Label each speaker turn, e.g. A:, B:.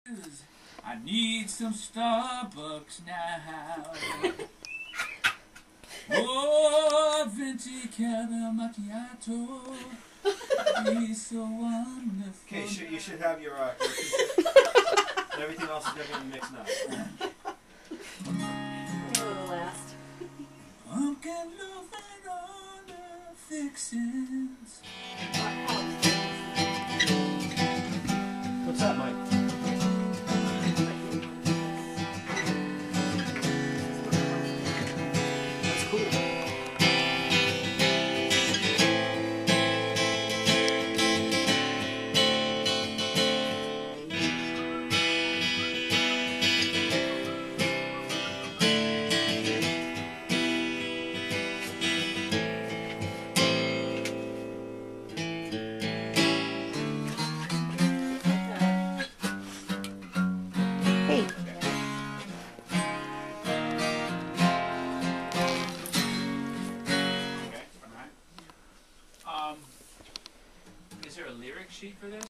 A: I need some Starbucks now. Oh, venti caramel macchiato. He's so wonderful.
B: Okay, you should have your and everything else is going to be in the mix now.
C: Last.
A: Pumpkin loaf and all the fixings.
B: What's that, Mike? That's cool.
C: Hey.
A: Is there a lyric sheet for this?